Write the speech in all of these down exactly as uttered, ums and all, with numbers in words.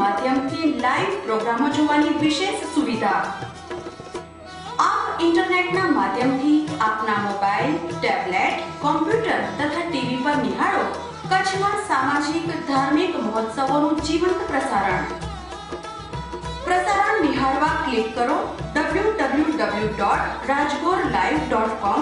માધ્યમથી લાઈવ પ્રોગ્રામો જોવાની વિશેષ સુવિધા। આપ ઇન્ટરનેટના માધ્યમથી આપના મોબાઈલ, ટેબ્લેટ, કોમ્પ્યુટર તથા ટીવી પર નિહાળો કચ્છમાં સામાજિક ધાર્મિક મહોત્સવોનું જીવંત પ્રસારણ। પ્રસારણ નિહાળવા ક્લિક કરો W W W dot Rajgor live dot com.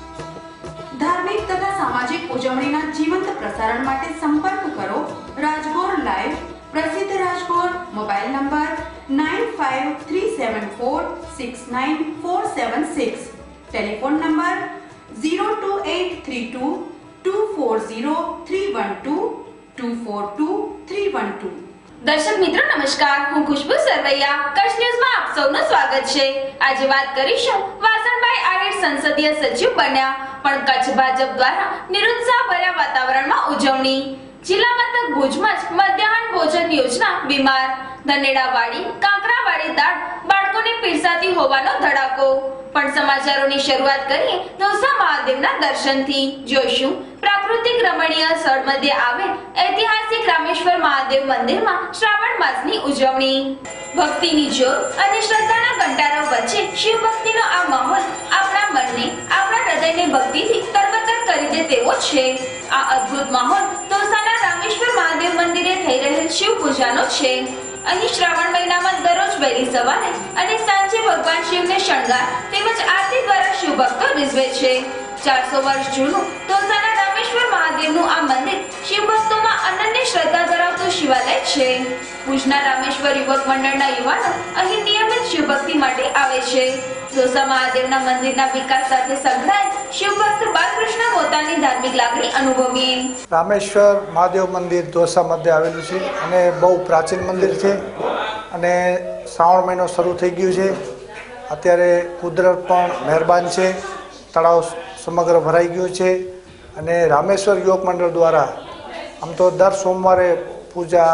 ધાર્મિક તથા સામાજિક ઉજવણીના જીવંત પ્રસારણ માટે સંપર્ક કરો રાજગોર લાઈવ પ્રસિદ્ધ Rajgor. Mobile number nine five three seven four six nine four seven six, telephone number zero two eight three two two four zero three one two two four two three one two. દર્શક મિત્રો નમસ્કાર, હું ખુશ્બુ સરવૈયા કચ્છ ન્યૂઝમાં આપ સૌનું સ્વાગત છે। આજે વાત કરીશું વાસણભાઈ આહિર સંસદીય સચિવ બન્યા, પણ કચ્છ ભાજપ દ્વારા નિરુત્સાહભર્યા વાતાવરણમાં ઉજવણી। જિલ્લા મથક ભુજમાં જ મધ્યાહન ભોજન યોજના બીમાર, ધનેડાવાળી કાંકરાવાળી દાળ બાળકોને પીરસાતી હોવાનો ધડાકો। પણ સમાચારોની શરૂઆત કરીએ દોસા મહાદેવના દર્શનથી। જોઈશું પ્રાકૃતિક રમણીય સ્થળ મધ્ય આવેલ ઐતિહાસિક રામેશ્વર મહાદેવ મંદિરમાં શ્રાવણ માસની ઉજવણી। ભક્તિની જોર અને શ્રદ્ધાના કંટારા વચ્ચે શિવ ભક્તિનો આ માહોલ આપણા મનને આપણા હૃદયને ભક્તિથી તરબતર કરી દે તેવો છે। આ અદ્ભુત માહોલ દોસાના રામેશ્વર મહાદેવ મંદિરે થઈ રહેલ શિવ પૂજાનો છે। અહીં શ્રાવણ મહિનામાં દરરોજ વહેલી સવારે અને સાંજે ભગવાન શિવને શણગાર તેમજ આરતી દ્વારા શિવ ભક્તો રીઝવે છે। ચારસો વર્ષ જૂનું દોસાના રામેશ્વર મહાદેવનું આ મંદિર શિવ ભક્તોમાં અનન્ય શ્રદ્ધા ધરાવતું શિવાલય છે। ભુજના રામેશ્વર યુવક મંડળના યુવાનો અહીં નિયમિત શિવ ભક્તિ માટે આવે છે। દોસા મહાદેવના મંદિરના વિકાસ સાથે સંકળાયેલ શિવભક્ત બાલકૃષ્ણ મોતાની ધાર્મિક લાગણી અનુભવી। રામેશ્વર મહાદેવ મંદિર દોસા મધ્ય આવેલું છે અને બહુ પ્રાચીન મંદિર છે અને શ્રાવણ મહિનો શરૂ થઈ ગયું છે। અત્યારે કુદરત પણ મહેરબાન છે, તળાવ સમગ્ર ભરાઈ ગયું છે અને રામેશ્વર યુવક મંડળ દ્વારા આમ તો દર સોમવારે પૂજા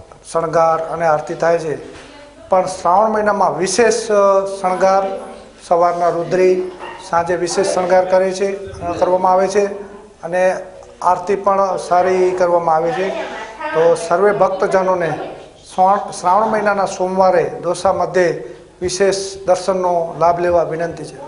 શણગાર અને આરતી થાય છે, પણ શ્રાવણ મહિનામાં વિશેષ શણગાર સવારના રુદ્રી, સાંજે વિશેષ શણગાર કરે છે કરવામાં આવે છે અને આરતી પણ સારી કરવામાં આવે છે। તો સર્વે ભક્તજનોને શ્રાવણ મહિનાના સોમવારે દોસા મધ્યે વિશેષ દર્શનનો લાભ લેવા વિનંતી છે।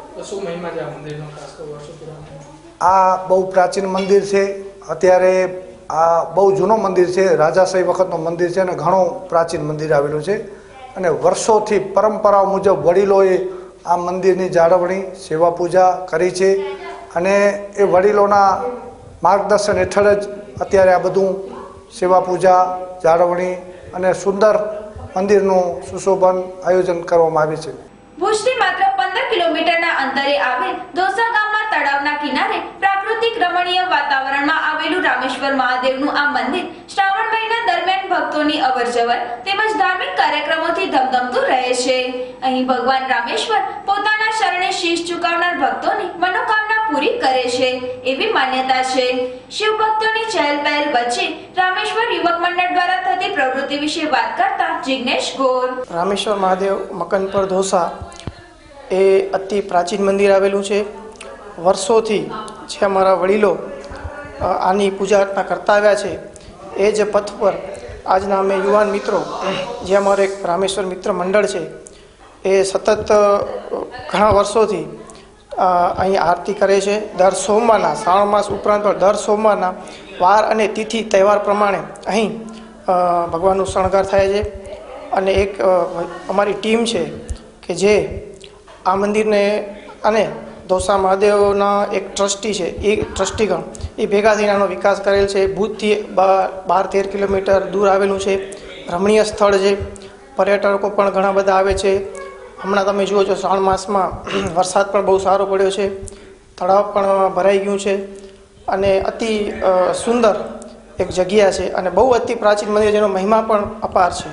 આ બહુ પ્રાચીન મંદિર છે, અત્યારે આ બહુ જૂનું મંદિર છે, રાજાશાહી વખતનું મંદિર છે અને ઘણું પ્રાચીન મંદિર આવેલું છે અને વર્ષોથી પરંપરાઓ મુજબ વડીલોએ આ મંદિરની જાળવણી સેવા પૂજા કરી છે અને એ વડીલોના માર્ગદર્શન હેઠળ જ અત્યારે આ બધું સેવા પૂજા જાળવણી અને સુંદર મંદિરનું સુશોભન આયોજન કરવામાં આવે છે। ભુજથી માત્ર પંદર કિલોમીટરના અંતરે આવેલ દોસા ગામમાં તળાવના કિનારે પ્રાકૃતિક રમણીય વાતાવરણમાં આવેલું રામેશ્વર મહાદેવનું આ મંદિર શ્રાવણ મહિના દરમિયાન ભક્તોની અવરજવર તેમજ ધાર્મિક કાર્યક્રમોથી ધમધમતું રહે છે। અહીં ભગવાન રામેશ્વર પોતાના શરણે શીશ ઝુકાવનાર ભક્તોની મનોકામના પૂરી કરે છે એવી માન્યતા છે। શિવ ભક્તોની ચહેલ પહેલ વચ્ચે રામેશ્વર યુવક મંડળ દ્વારા થતી પ્રવૃત્તિ વિશે વાત કરતા જિગ્નેશ ગોર। રામેશ્વર મહાદેવ મકનપર દોસા એ અતિ પ્રાચીન મંદિર આવેલું છે। વર્ષોથી જે અમારા વડીલો આની પૂજા અર્ચના કરતા આવ્યા છે એ જ પથ પર આજના અમે યુવાન મિત્રો જે અમારું એક રામેશ્વર મિત્ર મંડળ છે એ સતત ઘણા વર્ષોથી અહીં આરતી કરે છે। દર સોમવારના શ્રાવણ માસ ઉપરાંત પણ દર સોમવારના વાર અને તિથિ તહેવાર પ્રમાણે અહીં ભગવાનનું શણગાર થાય છે અને એક અમારી ટીમ છે કે જે આ મંદિરને અને દોસા મહાદેવના એક ટ્રસ્ટી છે એ ટ્રસ્ટીગણ એ ભેગા થઈને આનો વિકાસ કરેલ છે। ભુજથી બાર તેર કિલોમીટર દૂર આવેલું છે, રમણીય સ્થળ છે, પર્યટકો પણ ઘણા બધા આવે છે। હમણાં તમે જુઓ છો શ્રાવણ માસમાં વરસાદ પણ બહુ સારો પડ્યો છે, તળાવ પણ ભરાઈ ગયું છે અને અતિ સુંદર એક જગ્યા છે અને બહુ અતિ પ્રાચીન મંદિર જેનો મહિમા પણ અપાર છે।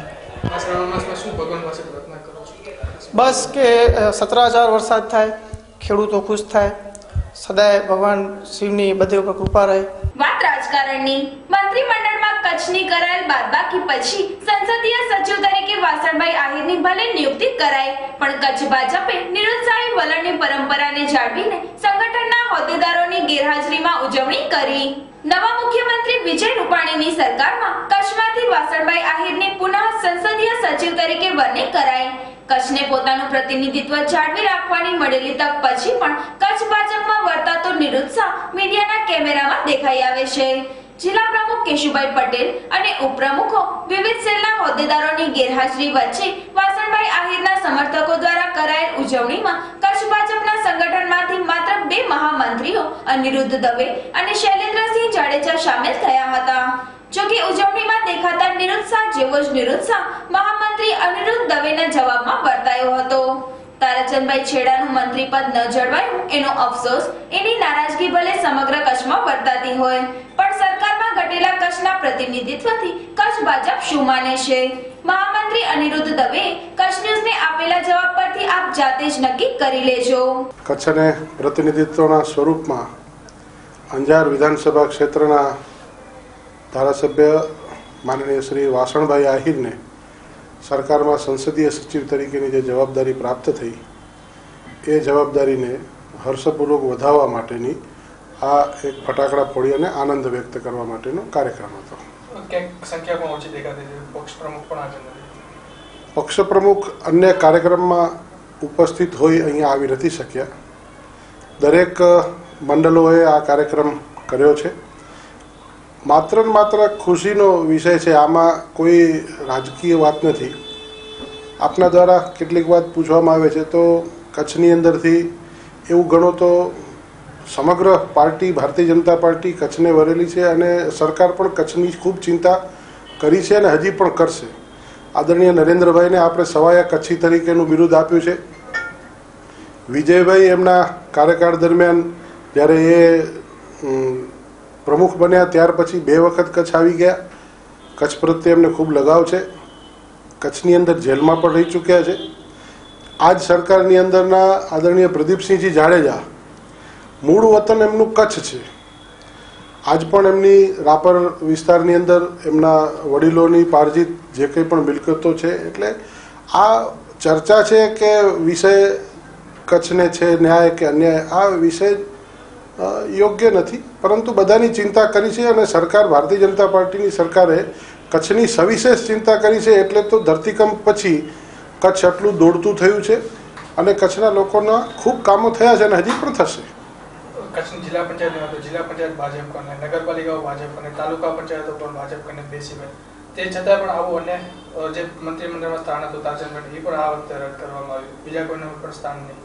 બસ કે સતરાચાર વરસાદ થાય, ખેડૂતો ખુશ થાય, સદાય ભગવાન શિવની બધે ઉપર કૃપા રહે। વાત રાજકારણની। મંત્રીમંડળમાં કચ્છની કરાયેલ બાદબાકી પછી સંસદીય સચિવ તરીકે વાસણભાઈ આહિરની ભલે નિયુક્તિ કરાઈ, પણ કચ્છ ભાજપે નિરુત્સાહી વલણની પરંપરાને જાળવીને સંગઠનના હોદ્દેદારોની ગેરહાજરીમાં ઉજવણી કરી। નવા મુખ્યમંત્રી વિજય રૂપાણીની સરકારમાં કચ્છમાંથી વાસણભાઈ આહિરને પુનઃ સંસદીય સચિવ તરીકે વરણી કરાઈ. કચ્છને પોતાનું પ્રતિનિધિત્વ જાળવી રાખવાની મળેલી તક પછી પણ કચ્છ ભાજપમાં વર્તાતો નિરુત્સાહ મીડિયાના કેમેરામાં દેખાઈ આવે છે. જિલ્લા પ્રમુખ કેશુભાઈ પટેલ અને ઉપપ્રમુખો વિવિધ સેલના હોદ્દેદારોની ગેરહાજરી વચ્ચે વાસણભાઈ આહિરના સમર્થકો દ્વારા કરાયેલ ઉજવણીમાં કચ્છ ભાજપના સંગઠનમાંથી માત્ર બે મહામંત્રીઓ અનિરુદ્ધ દવે અને શૈલેન્દ્રસિંહ જાડેજા સામેલ થયા હતા. જોકે ઉજવણીમાં દેખાતા નિરુત્સાહ જેવો જ નિરુત્સાહ મહામંત્રી અનિરુદ્ધ દવેના જવાબમાં વર્તાયો હતો. તારાચંદભાઈ છેડાનું મંત્રી પદ ન જળવાયું એનો અફસોસ, એની નારાજગી ભલે સમગ્ર કચ્છમાં વર્તાતી હોય, પણ સરકારમાં ઘટેલા કચ્છના પ્રતિનિધિત્વથી કચ્છ ભાજપ શું માને છે? મહામંત્રી અનિરુદ્ધ દવે કચ્છ ન્યૂઝને આપેલા જવાબ પરથી આપ જાતે જ નક્કી કરી લેજો. કચ્છને પ્રતિનિધિત્વના સ્વરૂપમાં અંજાર વિધાનસભા ક્ષેત્રના ધારાસભ્ય માનનીય શ્રી વાસણભાઈ આહિરને સરકારમાં સંસદીય સચિવ તરીકેની જે જવાબદારી પ્રાપ્ત થઈ એ જવાબદારીને હર્ષપૂર્વક વધાવવા માટેની આ એક ફટાકડા ફોડી અને આનંદ વ્યક્ત કરવા માટેનો કાર્યક્રમ હતો. સંખ્યા પણ ઓછી દેખાતી છે. પક્ષ પ્રમુખ પણ આજે પક્ષ પ્રમુખ અન્ય કાર્યક્રમમાં ઉપસ્થિત હોય અહીંયા આવી નથી શક્યા. દરેક મંડળોએ આ કાર્યક્રમ કર્યો છે. માત્ર ને માત્ર ખુશીનો વિષય છે. આમાં કોઈ રાજકીય વાત નથી. આપના દ્વારા કેટલીક વાત પૂછવામાં આવે છે તો કચ્છની અંદરથી એવું ગણો તો સમગ્ર પાર્ટી ભારતીય જનતા પાર્ટી કચ્છને વરેલી છે અને સરકાર પણ કચ્છની ખૂબ ચિંતા કરી છે અને હજી પણ કરશે. આદરણીય નરેન્દ્રભાઈને આપણે સવાયા કચ્છી તરીકેનું બિરુદ આપ્યું છે. વિજયભાઈ એમના કાર્યકાળ દરમિયાન જ્યારે એ પ્રમુખ બન્યા ત્યાર પછી બે વખત કચ્છ આવી ગયા. કચ્છ પ્રત્યે એમને ખૂબ લગાવ છે. કચ્છની અંદર જેલમાં પણ રહી ચૂક્યા છે. આજ સરકારની અંદરના આદરણીય પ્રદીપસિંહજી જાડેજા મૂળ વતન એમનું કચ્છ છે. આજ પણ એમની રાપર વિસ્તારની અંદર એમના વડીલોની પાર્જિત જે કંઈ પણ મિલકતો છે, એટલે આ ચર્ચા છે કે વિષય કચ્છને છે ન્યાય કે અન્યાય, આ વિષય યોગ્ય નથી. પરંતુ બધાની ચિંતા કરી છે અને સરકાર ભારતીય જનતા પાર્ટીની સરકારે કચ્છની સવિશેષ ચિંતા કરી છે. એટલે તો ધરતીકંપ પછી કચ્છ આટલું દોડતું થયું છે અને કચ્છના લોકોના ખૂબ કામો થયા છે અને હજી પણ થશે. કચ્છની જિલ્લા પંચાયત જિલ્લા પંચાયત ભાજપ અને નગરપાલિકાઓ ભાજપ અને તાલુકા પંચાયતો પણ ભાજપ અને બેસી ગઈ. તે છતાં પણ આવું અન્ય જે મંત્રીમંડળમાં સ્થાન હતું તાજનગઢ, એ પણ આ વખતે રદ કરવામાં આવ્યું. બીજા કોઈને પણ સ્થાન નહીં.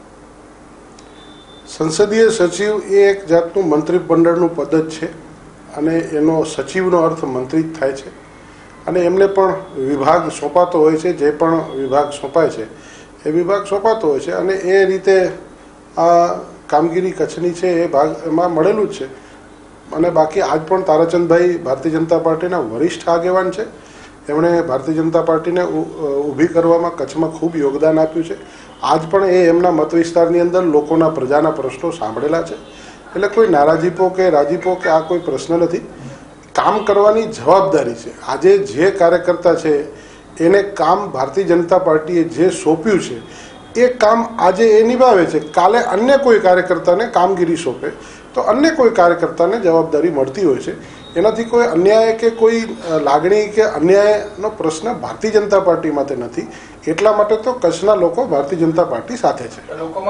સંસદીય સચિવ એ એક જાતનું મંત્રીમંડળનું પદ જ છે અને એનો સચિવનો અર્થ મંત્રી જ થાય છે અને એમને પણ વિભાગ સોંપાતો હોય છે. જે પણ વિભાગ સોંપાય છે એ વિભાગ સોંપાતો હોય છે અને એ રીતે આ કામગીરી કચ્છની છે એ ભાગ એમાં મળેલું જ છે. અને બાકી આજ પણ તારાચંદભાઈ ભારતીય જનતા પાર્ટીના વરિષ્ઠ આગેવાન છે. એમણે ભારતીય જનતા પાર્ટીને ઊભી કરવામાં કચ્છમાં ખૂબ યોગદાન આપ્યું છે. આજ પણ એ એમના મત વિસ્તારની અંદર લોકોના પ્રજાના પ્રશ્નો સાંભળેલા છે. એટલે કોઈ નારાજીપો કે રાજીપો કે આ કોઈ પ્રશ્ન નથી. કામ કરવાની જવાબદારી છે. આજે જે કાર્યકર્તા છે એને કામ ભારતીય જનતા પાર્ટીએ જે સોંપ્યું છે એ કામ આજે એ નિભાવે છે. કાલે અન્ય કોઈ કાર્યકર્તાને કામગીરી સોંપે તો અન્ય કોઈ કાર્યકર્તાને જવાબદારી મળતી હોય છે. એનાથી કોઈ અન્યાય કે કોઈ લાગણી કે અન્યાયનો પ્રશ્ન ભારતીય જનતા પાર્ટી માટે નથી. એટલા માટે તો કચ્છના લોકો ભારતીય જનતા પાર્ટી સાથે છે.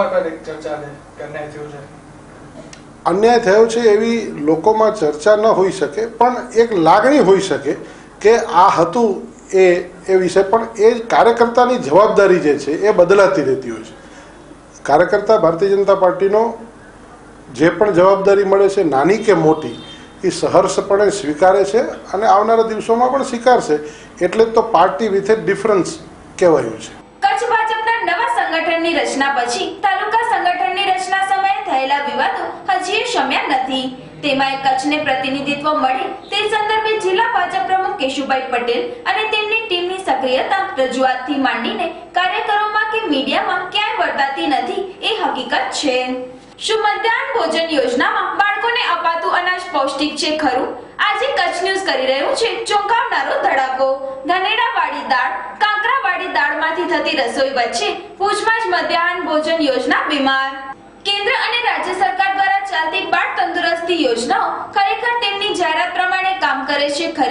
અન્યાય થયો છે એવી લોકોમાં ચર્ચા ન હોઈ શકે, પણ એક લાગણી હોઈ શકે કે આ હતું એ એ વિશે. પણ એ કાર્યકર્તાની જવાબદારી જે છે એ બદલાતી રહેતી હોય છે. કાર્યકર્તા ભારતીય જનતા પાર્ટીનો જે પણ જવાબદારી મળે છે નાની કે મોટી એ સહર્ષપણે સ્વીકારે છે અને આવનારા દિવસોમાં પણ સ્વીકારશે. એટલે તો પાર્ટી વિથ એ ડિફરન્સ કહેવાયું છે. કચ્છ ભાજપના નવા સંગઠનની રચના પછી તાલુકા સંગઠનની રચના સમયે થયેલા વિવાદો હજી શમ્યા નથી. તેમાં કચ્છને પ્રતિનિધિત્વ મળે તે સંદર્ભે જિલ્લા ભાજપ પ્રમુખ કેશુભાઈ પટેલ અને તેમની ટીમની સક્રિયતા રજૂઆતથી માંડીને કાર્યકરોમાં કે મીડિયામાં ક્યાંય વર્તાતી નથી એ હકીકત છે. શું મધ્યાહન ભોજન યોજનામાં બાળકોને અપાતું અનાજ પૌષ્ટિક છે ખરું? આજે કચ્છ ન્યૂઝ કરી રહ્યું છે ચોંકાવનારો ધડાકો. ધનેડાવાળી દાળ, કાંકરાવાળી દાળમાંથી થતી રસોઈ વચ્ચે ભુજમાં જ મધ્યાહન ભોજન યોજના બીમાર. કેન્દ્ર અને રાજ્ય સરકાર દ્વારા ચાલતી બાળ તંદુરસ્તી યોજનાઓ ખરેખર તેમની જાહેરાત પ્રમાણે કામ કરે છે ખરી?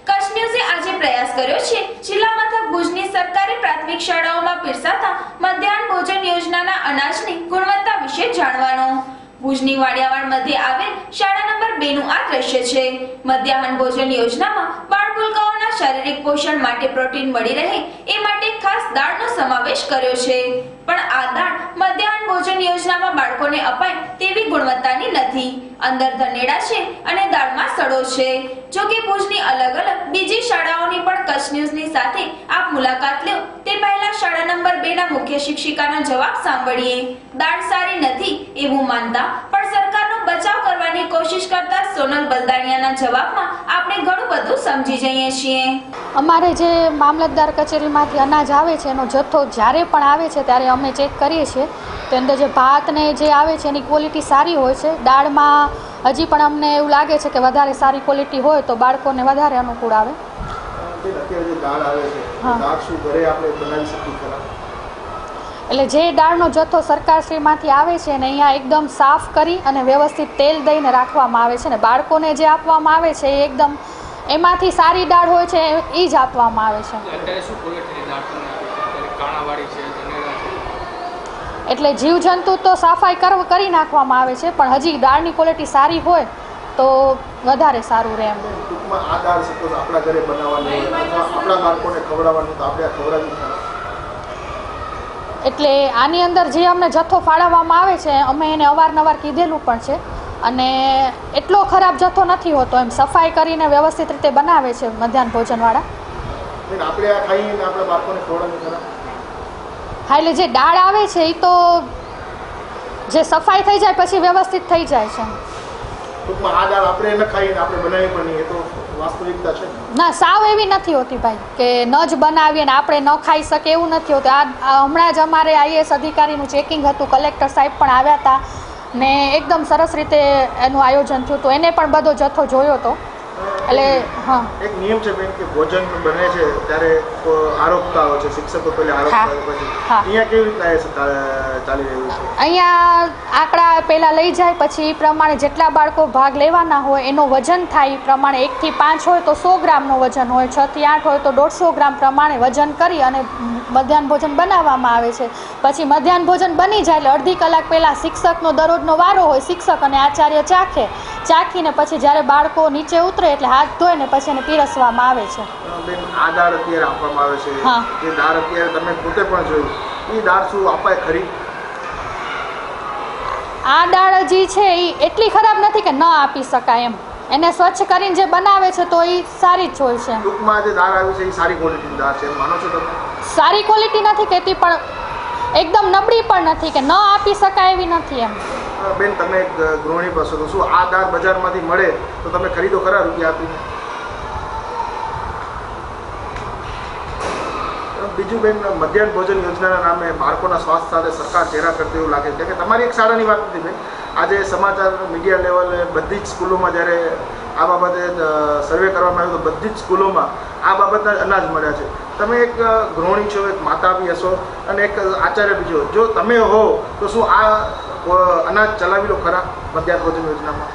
કચ્છ ન્યૂઝે આજે પ્રયાસ કર્યો છે જિલ્લા મથક ભુજની સરકારી પ્રાથમિક શાળાઓમાં પીરસાતા મધ્યાહન ભોજન યોજનાના અનાજની ગુણવત્તા વિશે જાણવાનો। ભુજની વાડિયાવાડ મધ્યે આવેલ શાળા નંબર બે નું આ દ્રશ્ય છે। મધ્યાહન ભોજન યોજનામાં બાળબાલિકાઓના શારીરિક પોષણ માટે પ્રોટીન મળી રહે એ માટે ખાસ દાળનો સમાવેશ કર્યો છે, પણ આ દાળ મધ્યાહન ભોજન યોજનામાં બાળકોને અપાય તેવી ગુણવત્તાની નથી। અંદર ધનેડા છે અને દાળમાં સડો છે। જો કે ભુજની અલગ અલગ બીજી શાળાઓની પણ કચ્છ ન્યૂઝની સાથે આપ મુલાકાત લો તે પહેલા શાળા નંબર બે ના મુખ્ય શિક્ષિકાનો જવાબ સાંભળીએ। દાળ સારી નથી એવું માનતા પણ સરકારનો બચાવ કરવાની કોશિશ કરતા સોનલ બલદાણિયાના જવાબમાં આપણે ઘણું બધું સમજી જઈએ છીએ। અમારે જે મામલતદાર કચેરીમાંથી અનાજ આવે છે એનો જથ્થો જ્યારે પણ આવે છે ત્યારે અમે ચેક કરીએ છીએ તો અંદર જે ભાત ને જે આવે છે એની ક્વોલિટી સારી હોય છે। દાળમાં હજી પણ અમને એવું લાગે છે કે વધારે સારી ક્વોલિટી હોય તો બાળકોને વધારે અનુકૂળ આવે। એટલે જે દાળનો જથ્થો સરકારશ્રીમાંથી આવે છે ને અહીંયા એકદમ સાફ કરી અને વ્યવસ્થિત તેલ દઈને રાખવામાં આવે છે ને બાળકોને જે આપવામાં આવે છે એ એકદમ એમાંથી સારી દાળ હોય છે એ જ આપવામાં આવે છે। એટલે જીવજંતુ તો સફાઈ કરી નાખવામાં આવે છે પણ હજી દાળની ક્વોલિટી સારી હોય તો વધારે સારું રહે એમ। એટલે આની અંદર જે અમને જથ્થો ફાળવવામાં આવે છે અમે એને અવારનવાર કીધેલું પણ છે અને એટલો ખરાબ જથ્થો નથી હોતો, એમ સફાઈ કરીને વ્યવસ્થિત રીતે બનાવે છે મધ્યાહન ભોજનવાળા। હા, એટલે જે દાળ આવે છે એ તો જે સફાઈ થઈ જાય પછી વ્યવસ્થિત થઈ જાય છે। ના, સાવ એવી નથી હોતી ભાઈ કે ન જ બનાવીએ ને આપણે ન ખાઈ શકીએ એવું નથી હોતું। આ હમણાં જ અમારે આઈએએસ અધિકારીનું ચેકિંગ હતું, કલેક્ટર સાહેબ પણ આવ્યા હતા ને એકદમ સરસ રીતે એનું આયોજન થયું હતું, એને પણ બધો જથ્થો જોયો હતો। એટલે હા, એક નિયમ છે બેન કે ભોજન બને છે ત્યારે આરોપતા હોય છે શિક્ષકો પહેલા આરોપતા હોય પછી અહીંયા કેવી રીતના ચાલી રહ્યું છે? અહીંયા આંકડા પહેલાં લઈ જાય પછી એ પ્રમાણે જેટલા બાળકો ભાગ લેવાના હોય એનો વજન થાય એ પ્રમાણે એકથી પાંચ હોય તો સો ગ્રામનો વજન હોય, છ થી આઠ હોય તો દોઢસો ગ્રામ પ્રમાણે વજન કરી અને મધ્યાહન ભોજન બનાવવામાં આવે છે। પછી મધ્યાહન ભોજન બની જાય એટલે અડધી કલાક પહેલાં શિક્ષકનો દરરોજનો વારો હોય, શિક્ષક અને આચાર્ય ચાખે, ચાખીને પછી જ્યારે બાળકો નીચે ઉતરે એટલે હાથ ધોઈને પછી એને પીરસવામાં આવે છે। બેન, આ દાળ અત્યારે આપવામાં આવે છે, હા, જે દાળ અત્યારે તમે પોતે પણ જોયું, એ દાળ શું અપાય ખરી? આ દાળ જે છે એ એટલી ખરાબ નથી કે ન આપી શકાય એમ, એને સ્વચ્છ કરીને જે બનાવે છે તો એ સારી જ હોય છે। ટૂંકમાં જે દાળ આવી છે એ સારી ક્વોલિટીની દાળ છે માનો છો તમે? સારી ક્વોલિટી નથી કહેતી પણ એકદમ નબળી પણ નથી કે ન આપી શકાય એવી નથી એમ। બેન, તમે એક ગૃહિણી પાસે તો શું આ દાળ બજારમાંથી મળે તો તમે ખરીદો ખરા રૂપિયા આપીને? બીજું બેન, મધ્યાહન ભોજન યોજનાના નામે બાળકોના સ્વાસ્થ્ય સાથે સરકાર ચેરા કરતી એવું લાગે છે કે તમારી એક શાળાની વાત નથી બેન, આજે સમાચાર મીડિયા લેવલે બધી જ સ્કૂલોમાં જ્યારે આ બાબતે સર્વે કરવામાં આવ્યું તો બધી જ સ્કૂલોમાં આ બાબતના અનાજ મળ્યા છે। તમે એક ગૃહિણી છો, એક માતા બી હશો અને એક આચાર્ય બી છો, જો તમે હો તો શું આ અનાજ ચલાવી લો ખરા મધ્યાહન ભોજન યોજનામાં?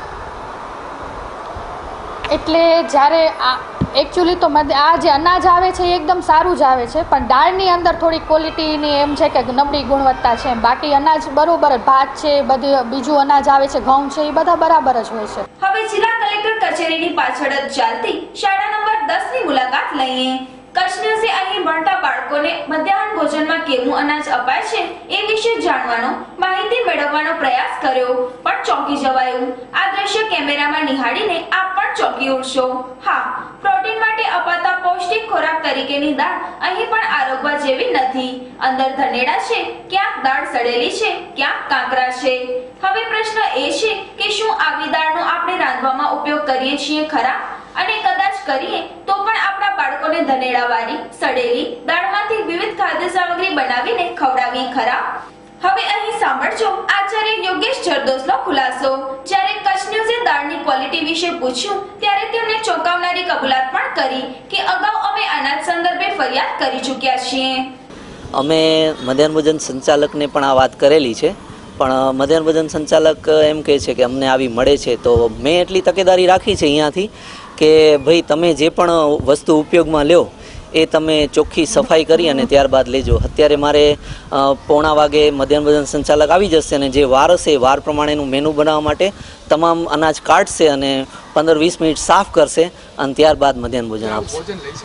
એટલે જ્યારે આ એકચ્યુઅલી તો આ જે અનાજ આવે છે એ એકદમ સારું જ આવે છે પણ દાળની અંદર થોડી ક્વોલિટીની એમ છે કે નબળી ગુણવત્તા છે, બાકી અનાજ બરોબર જ, ભાત છે, બધું બીજું અનાજ આવે છે, ઘઉં છે, એ બધા બરાબર જ હોય છે। હવે જિલ્લા કલેક્ટર કચેરીની પાછળ જ ચાલતી શાળા નંબર દસ ની મુલાકાત લઈએ। કચ્છ ન્યૂઝે અહીં ભણતા બાળકોને મધ્યાહન ભોજનમાં કેવું અનાજ અપાય છે એ વિશે જાણવાનો, માહિતી મેળવવાનો પ્રયાસ કર્યો પણ ચોંકી જવાયું। આ દ્રશ્ય કેમેરામાં નિહાળીને આપ પણ ચોંકી ઉઠશો। હા, પ્રોટીન માટે અપાતા પૌષ્ટિક ખોરાક તરીકેની દાળ અહીં પણ આરોગવા જેવી નથી। અંદર ધનેડા છે, ક્યાંક દાળ સડેલી છે, ક્યાંક કાંકરા છે। હવે પ્રશ્ન એ છે કે શું આવી દાળનો આપણે રાંધવામાં ઉપયોગ કરીએ છીએ ખરા? અને કદાચ કરીએ તો પણ આપણા બાળકોને ધનેડાવાળી સડેલી દાળમાંથી વિવિધ ખાદ્ય સામગ્રી બનાવીને ખવડાવી ખરા? હવે અહીં સાંભળજો આચાર્ય યોગેશ જરદોસનો ખુલાસો। જ્યારે કચ્છ ન્યૂઝે દાળની ક્વોલિટી વિશે પૂછ્યું ત્યારે તેમણે ચોંકાવનારી કબૂલાત પણ કરી કે અગાઉ અમે અનાજ સંદર્ભે ફરિયાદ કરી ચૂક્યા છીએ। અમે મધ્યાહન ભોજન સંચાલકને પણ આ વાત કરેલી છે પણ મધ્યાહન ભોજન સંચાલક એમ કહે છે કે અમને આવી મળે છે, તો મેં એટલી તકેદારી રાખી છે અહીંયાથી કે ભાઈ તમે જે પણ વસ્તુ ઉપયોગમાં લ્યો એ તમે ચોખ્ખી સફાઈ કરી અને ત્યારબાદ લેજો. અત્યારે મારે પોણા વાગે મધ્યાહન ભોજન સંચાલક આવી જશે અને જે વાર હશે એ વાર પ્રમાણેનું મેનુ બનાવવા માટે તમામ અનાજ કાઢશે અને પંદર વીસ મિનિટ સાફ કરશે અને ત્યારબાદ મધ્યાહન ભોજન આપશે.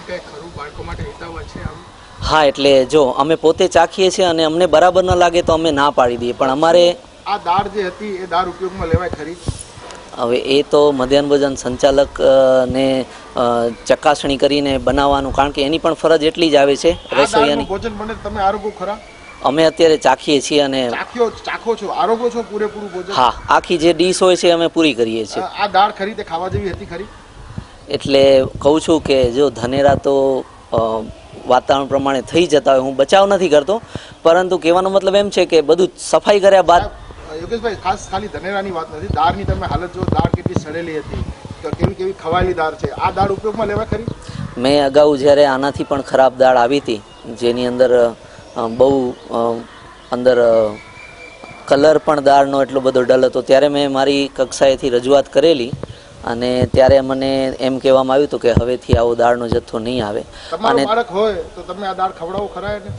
હા, એટલે જો અમે પોતે ચાખીએ છીએ અને અમને બરાબર ન લાગે તો અમે ના પાડી દઈએ, પણ અમારે આ દાળ જે હતી એ દાળ ઉપયોગમાં લેવાય ખરી? હવે એ તો મધ્યાહન ભોજન સંચાલક ને ચકાસણી કરીને બનાવવાનું, કારણ કે એની પણ ફરજ એટલી જ આવે છે રસોઈયાની. ભોજન બને તમે આરોગો ખરા? અમે અત્યારે ચાખીએ છીએ અને ચાખ્યો ચાખો છો, આરોગો છો પૂરેપૂરું ભોજન? હા, આખી જે ડીશ હોય છે અમે પૂરી કરીએ છીએ. આ દાળ ખરી તે ખાવા જેવી હતી ખરી? એટલે કહું છું કે જો ધનેરા તો વાતાવરણ પ્રમાણે થઈ જતા હોય, હું બચાવ નથી કરતો, પરંતુ કહેવાનો મતલબ એમ છે કે બધું સફાઈ કર્યા બાદ. યોગેશભાઈ, ખાસ ખાલી ધનેરાની વાત નથી, દાળની તમે હાલત જો, દાળ કેટલી સડેલી હતી, કેવી કેવી ખવાયેલી દાળ છે. આ દાળ ઉપયોગમાં લેવા ખરી? મેં અગાઉ જ્યારે આનાથી પણ ખરાબ દાળ આવી હતી, જેની અંદર બહુ અંદર કલર પણ દાળનો એટલો બધો ડલ હતો, ત્યારે મેં મારી કક્ષાએથી રજૂઆત કરેલી અને ત્યારે મને એમ કહેવામાં આવ્યું હતું કે હવેથી આવો દાળનો જથ્થો નહીં આવે. અને બાળક હોય તો તમે આ દાળ ખવડાવો ખરા એને?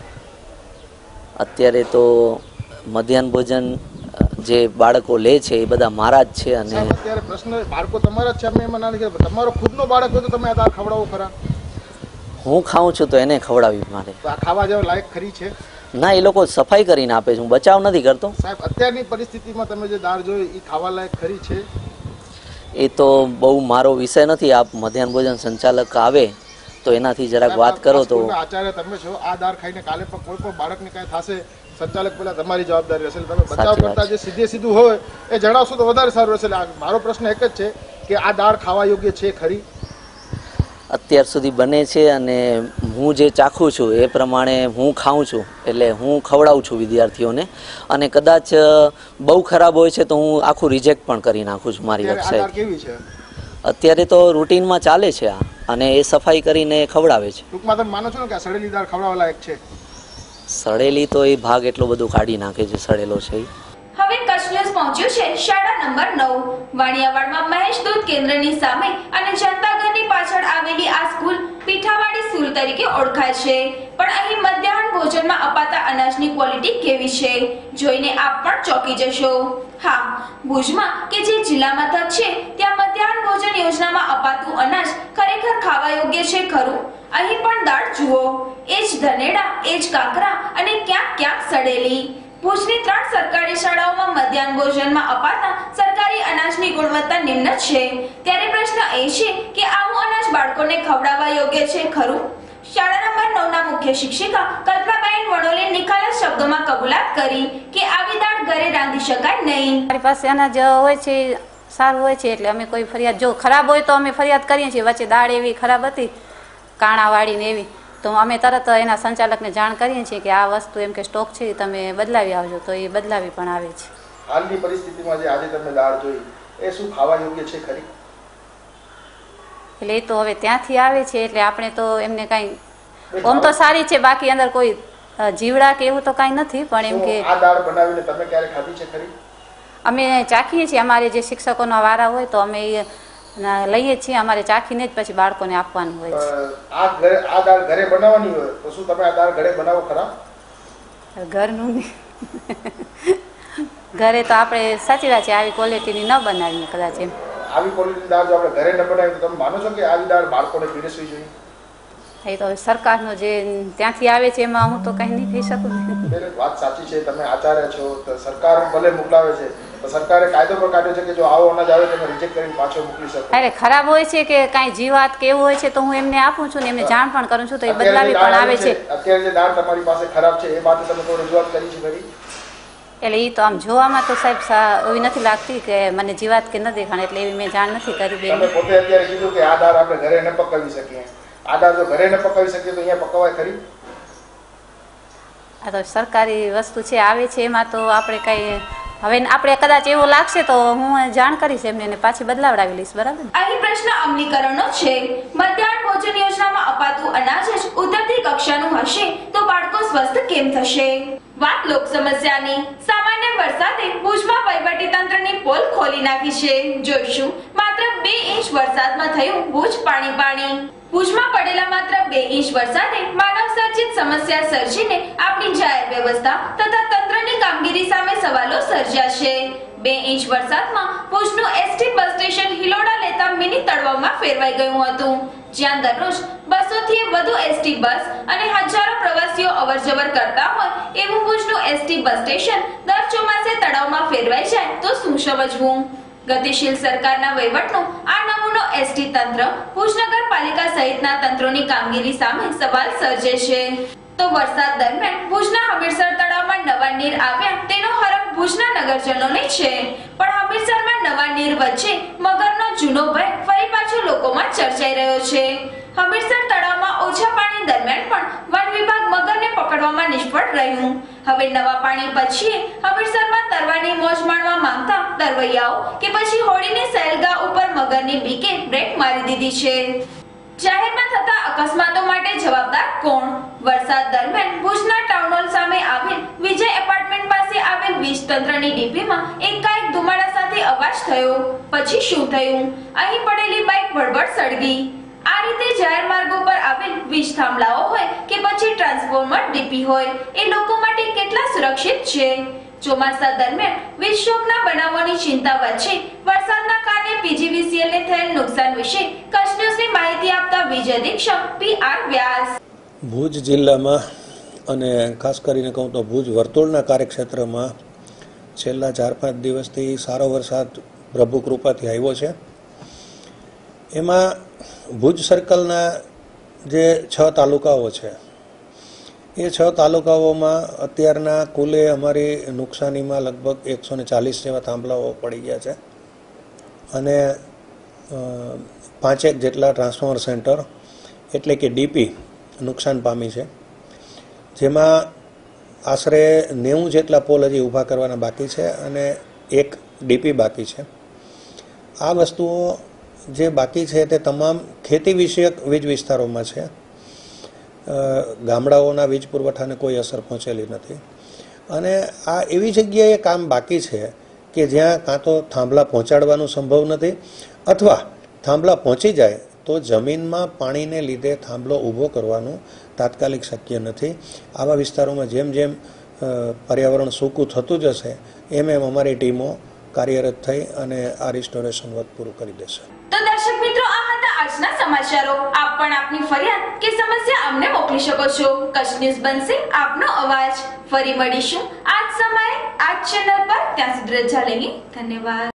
અત્યારે તો મધ્યાહન ભોજન જે બાળકો લે છે એ બધા મારા જ છે. અને અત્યારે પ્રશ્ન બાળકો તમારા જ છે, અમે એમાં ના નથી. તમારો ખુદનો બાળક હોય તો તમે આ દાળ ખવડાવો ખરા? હું ખાઉં છું તો એને ખવડાવી મારે. આ ખાવા જેવા લાયક ખરી છે? ના, એ લોકો સફાઈ કરીને આપે છે, હું બચાવ નથી કરતો. સાહેબ, અત્યારની પરિસ્થિતિમાં તમે જે દાળ જોઈ એ ખાવા લાયક ખરી છે? એ તો બહુ મારો વિષય નથી. આપ મધ્યાહન ભોજન સંચાલક આવે તો એનાથી જરાક વાત કરો તો. આચાર્ય તમે છો, આ દાળ ખાઈને કાલે પણ કોઈ પણ બાળકને કાંઈ થશે, સંચાલક પેલા તમારી જવાબદારી હશે. તમે બચાવ કરતા જે સીધે સીધું હોય એ જણાવશો તો વધારે સારું હશે. મારો પ્રશ્ન એક જ છે કે આ દાળ ખાવા યોગ્ય છે ખરી? અત્યાર સુધી બને છે અને હું જે ચાખું છું એ પ્રમાણે હું ખાઉં છું, એટલે હું ખવડાવું છું વિદ્યાર્થીઓને. અને કદાચ બહુ ખરાબ હોય છે તો હું આખું રિજેક્ટ પણ કરી નાખું છું મારી વેબસાઇટ. કેવી છે અત્યારે તો રૂટીનમાં ચાલે છે આ, અને એ સફાઈ કરીને ખવડાવે છે. ટૂંકમાં તમે માનો છો ને કે આ સડેલી દાળ ખવડાવવા લાયક છે? સડેલી તો એ ભાગ એટલો બધું કાઢી નાખે છે સડેલો છે. હવે કચ્છ ન્યૂઝ પહોંચ્યું છે શાળા નંબર નવ વાણિયાવાડમાં મહેશ દૂધ કેન્દ્રની સામે અને જનતાઘરની પાછળ આવેલી આ સ્કૂલ પીઠાવાડી સ્કૂલ તરીકે ઓળખાય છે. પણ અહીં મધ્યાહન ભોજનમાં અપાતા અનાજની ક્વોલિટી કેવી છે જોઈને આપ પણ ચોંકી જશો. હા, ભુજમાં કે જે જિલ્લા મથક છે ત્યાં મધ્યાહન ભોજન યોજનામાં અપાતું અનાજ ખરેખર ખાવા યોગ્ય છે ખરું? અહીં પણ દાળ જુઓ, એ જ ધનેડા, એ જ કાકરા અને ક્યાંક ક્યાંક સડેલી. ભુજની ત્રણ સરકારી શાળાઓમાં મધ્યાહન ભોજનમાં અપાતા સરકારી અનાજની ગુણવત્તા નિમ્ન છે. ત્યારે પ્રશ્ન એ છે કે આવું અનાજ બાળકોને ખવડાવવા યોગ્ય છે ખરું? શાળા નંબર નવ ના મુખ્ય શિક્ષિકા કલ્પનાબેન વડોલે નિખાલસ શબ્દોમાં કબૂલાત કરી કે આવી દાળ ઘરે રાંધી શકાય નહીં. મારી પાસે અનાજ હોય છે, સારું હોય છે, એટલે અમે કોઈ ફરિયાદ, જો ખરાબ હોય તો અમે ફરિયાદ કરીએ છીએ. વચ્ચે દાળ એવી ખરાબ હતી, કાણાવાળી ને એવી, તો અમે તરત એના સંચાલકને જાણ કરીએ છીએ કે આ વસ્તુ એમ કે સ્ટોક છે તમે બદલાવી આવજો, તો એ બદલાવી પણ આવે છે. હાલની પરિસ્થિતિમાં જે આજે તમે દાળ જોઈ એ શું ખાવા યોગ્ય છે ખરી? એટલે એ તો હવે ત્યાંથી આવે છે, એટલે આપણે તો એમને કાંઈ, આમ તો સારી છે, બાકી અંદર કોઈ જીવડા કે એવું તો કાંઈ નથી. પણ એમ કે આ દાળ બનાવીને તમે ક્યારે ખાધી છે ખરી? અમે ચાખીએ છીએ, અમારે જે શિક્ષકોનો વારા હોય તો અમે એ લઈએ છીએ, અમારે ચાખીને જ પછી બાળકોને આપવાનું હોય છે. આ ઘરે આ દાળ ઘરે બનાવવાની હોય તો શું તમે આ દાળ ઘરે બનાવો ખરા? ઘરનું ઘરે તો આપણે સાચી વાત છે, આવી ક્વોલિટીની ન બનાવીએ કદાચ. એમ આવી ક્વોલિટીની દાળ જો આપણે ઘરે ન બનાવીએ તો તમે માનો છો કે આવી દાળ બાળકોને પીરસવી જોઈએ? એ તો સરકારનો જે ત્યાંથી આવે છે એમાં હું તો કંઈ નહીં કહી શકું. વાત સાચી છે, તમે આચાર્ય છો, તો સરકાર ભલે મોકલાવે છે તો સરકારે કાયદો પણ કાઢ્યો છે કે જો આવો અનાજ આવે તમે રિજેક્ટ કરીને પાછો મોકલી શકો. અરે ખરાબ હોય છે કે કાંઈ જીવાત કે એવું હોય છે તો હું એમને આપું છું ને એમને જાણ પણ કરું છું, તો એ બદલાવી પણ આવે છે. અત્યારે જે દાળ તમારી પાસે ખરાબ છે એ માટે તમે કોઈ રજૂઆત કરી છે ખરી? એટલે એ તો આમ જોવામાં તો સાહેબ એવી નથી લાગતી કે મને જીવાત કે ન દેખાણ, એટલે એવી મેં જાણ નથી કરી. બેન તમે પોતે અત્યારે કીધું કે આ દાળ આપણે ઘરે ન પકાવી શકીએ, આ દાળ જો ઘરે ન પકાવી શકીએ તો અહીંયા પકવાય ખરી? આ તો સરકારી વસ્તુ છે, આવે છે, એમાં તો આપણે કઈ, હવે આપણે કદાચ એવું લાગશે તો હું જાણ કરીશ એમને અને પાછી બદલાવડાવી લઈશ. બરાબર. અહીં પ્રશ્ન અમલીકરણનો છે. મધ્યાહન ભોજન યોજનામાં અપાતું અનાજ જ ઉતરતી કક્ષાનું હશે તો બાળકો સ્વસ્થ કેમ થશે? વાત લોક સમસ્યાની. સામાન્ય વરસાદે ભુજમાં વહીવટી તંત્રની પોલ ખોલી નાખી છે. જોઈશું માત્ર બે ઇંચ વરસાદમાં થયું ભુજ પાણી પાણી. ભુજમાં પડેલા માત્ર બે ઇંચ વરસાદે માનવ સર્જિત સમસ્યા સર્જીને આપણી જાહેર વ્યવસ્થા તથા તંત્રની કામગીરી સામે સવાલો સર્જ્યા છે. બે ઇંચ વરસાદમાં ભુજનું એસટી બસ સ્ટેશન હિલોડા લેતા મિની તળાવમાં ફેરવાઈ ગયું હતું, જ્યાં દરરોજ બસો થી વધુ એસટી બસ અને હજારો પ્રવાસીઓ અવરજવર કરતા હોય એવું ભુજનું એસટી બસ સ્ટેશન દર ચોમાસે તળાવમાં ફેરવાઈ જાય તો શું સમજવું? ગતિશીલ સરકારના વહીવટનો આ નમૂનો એસટી તંત્ર, ભુજ નગરપાલિકા સહિતના તંત્રોની કામગીરી સામે સવાલ સર્જે છે. તો વરસાદ દરમિયાન ભુજના હમીરસર તળાવમાં નવા નીર આવ્યા તેનો હરખ ભુજના નગરજનોને છે, પણ હમીરસરમાં નવા નીર વચ્ચે મગરનો જૂનો ભય ફરી પાછો લોકોમાં ચર્ચાઈ રહ્યો છે. હમીરસર તળાવમાં ઓછા પાણી દરમિયાન પણ વન વિભાગ મગરને પકડવામાં નિષ્ફળ રહ્યું. હવે નવા પાણી પછી હમીરસરમાં તરવાની મોજ માણવા માંગતા તરવૈયાઓ કે પછી હોળીની સહેલગા ઉપર મગરની બીકે બ્રેક મારી દીધી છે. જાહેરમાં થતા અકસ્માતો માટે જવાબદાર કોણ? વરસાદ દરમિયાન ભુજના ટાઉન હોલ સામે આવેલ વિજય એપાર્ટમેન્ટ પાસે આવેલ વીજ તંત્રની ડીપીમાં એકાએક ધુમાડા સાથે અવાજ થયો. પછી શું થયું? અહીં પડેલી બાઇક ભડભડ સળગી. આ રીતે જાહેર માર્ગો પર આવેલ વીજ થાંભલાઓ હોય કે પછી ટ્રાન્સફોર્મર ડીપી હોય એ લોકો માટે કેટલા સુરક્ષિત છે? ચોમાસા દરમિયાન વીજ શોકના બનાવોની ચિંતા વચ્ચે વરસાદના કારણે પીજીવીસીએલને થયેલ નુકસાન વિશે કચ્છ ન્યૂઝની માહિતી આપતા વીજ અધિક્ષક પી આર વ્યાસ. ભુજ જિલ્લામાં અને ખાસ કરીને કહું તો ભુજ વર્તુળના કાર્યક્ષેત્રમાં છેલ્લા ચાર પાંચ દિવસથી સારો વરસાદ પ્રભુ કૃપાથી આવ્યો છે. એમાં ભુજ સર્કલના જે છ તાલુકાઓ છે એ છ તાલુકાઓમાં અત્યારના કુલે અમારી નુકસાનીમાં લગભગ એકસો ને ચાલીસ જેવા થાંભલાઓ પડી ગયા છે અને પાંચેક જેટલા ટ્રાન્સફોર્મર સેન્ટર એટલે કે ડીપી નુકસાન પામી છે, જેમાં આશરે નેવું જેટલા પોલ હજી ઊભા કરવાના બાકી છે અને એક ડીપી બાકી છે. આ વસ્તુઓ જે બાકી છે તે તમામ ખેતી વિષયક વીજ વિસ્તારોમાં છે. ગામડાઓના વીજ પુરવઠાને કોઈ અસર પહોંચેલી નથી અને આ એવી જગ્યાએ કામ બાકી છે કે જ્યાં કાં તો થાંભલા પહોંચાડવાનું સંભવ નથી અથવા થાંભલા પહોંચી જાય તો જમીનમાં પાણીને લીધે થાંભલો ઊભો કરવાનું તાત્કાલિક શક્ય નથી. આવા વિસ્તારોમાં જેમ જેમ પર્યાવરણ સૂકું થતું જશે એમ એમ અમારી ટીમો કાર્યરત થઈ અને આ રિસ્ટોરેશન વર્ક પૂરું કરી દેશે. તો દર્શક મિત્રો, આ હતા આજના સમાચારો. આપ પણ આપની ફરિયાદ કે સમસ્યા અમને મોકલી શકો છો. કચ્છ ન્યૂઝ બનશે આપનો અવાજ. ફરી મળીશું આજ સમયે આજ ચેનલ પર. ત્યાં સુધી રજા લઈએ. ધન્યવાદ.